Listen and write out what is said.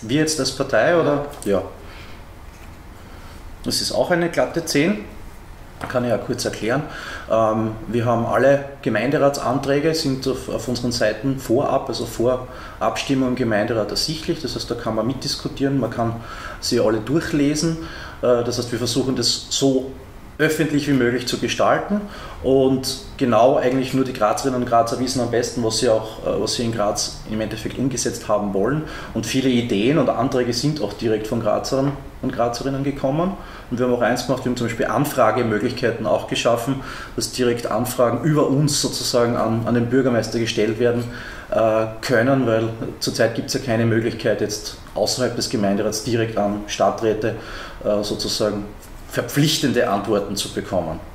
Wir jetzt als Partei, oder? Ja. Das ist auch eine glatte 10. Kann ich ja kurz erklären. Wir haben alle Gemeinderatsanträge, sind auf unseren Seiten vorab, also vor Abstimmung im Gemeinderat ersichtlich. Das heißt, da kann man mitdiskutieren, man kann sie alle durchlesen. Das heißt, wir versuchen das so öffentlich wie möglich zu gestalten und genau eigentlich nur die Grazerinnen und Grazer wissen am besten, was sie in Graz im Endeffekt umgesetzt haben wollen, und viele Ideen und Anträge sind auch direkt von Grazern und Grazerinnen gekommen, und wir haben auch eins gemacht, wir haben zum Beispiel Anfragemöglichkeiten auch geschaffen, dass direkt Anfragen über uns sozusagen an den Bürgermeister gestellt werden können, weil zurzeit gibt es ja keine Möglichkeit, jetzt außerhalb des Gemeinderats direkt an Stadträte sozusagen verpflichtende Antworten zu bekommen.